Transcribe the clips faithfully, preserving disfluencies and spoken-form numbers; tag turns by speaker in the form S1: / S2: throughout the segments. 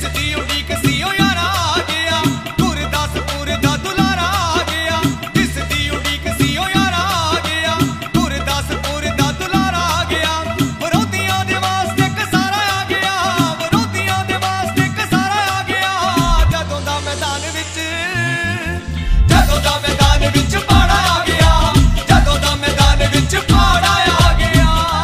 S1: दी उड़ीक सी ओ यारा आ गया, गुरदासपुर दा दुलारा आ गया। जिस दी उड़ीक सी ओ यारा आ गया, गुरदासपुर दा दुलारा आ गया। विरोधियां दे वास्ते कसारा आ गया, विरोधियां दे वास्ते कसारा आ गया। जदों दा मैदान विच जदों दा मैदान विच पाड़ा आ गया, जदों दा मैदान विच पाड़ा आ गया।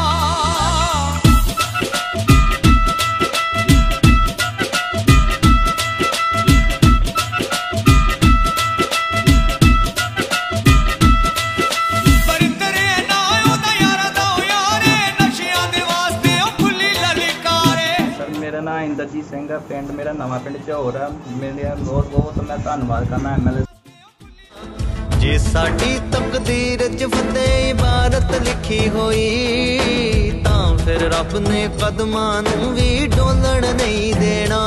S1: परिंदरे ना ओदा यारा दा ओ यारे, नशियां दे वास्ते ओ खुली ललकारे।
S2: सर मेरा नाम इंद्रजीत सिंह है, पिंड मेरा नवा पिंड झोर है। मेरे बहुत बहुत मैं धन्यवाद करना एम एल ए।
S3: जे साडी तकदीर च फतेह इबारत लिखी होई, तां फिर रब ने कदमां नूं भी डोलण नहीं देना।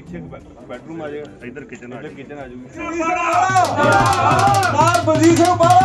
S4: बेडरूम आ जाएगा, इधर किचन आ जाएगा।
S5: किचन आ जाएगी।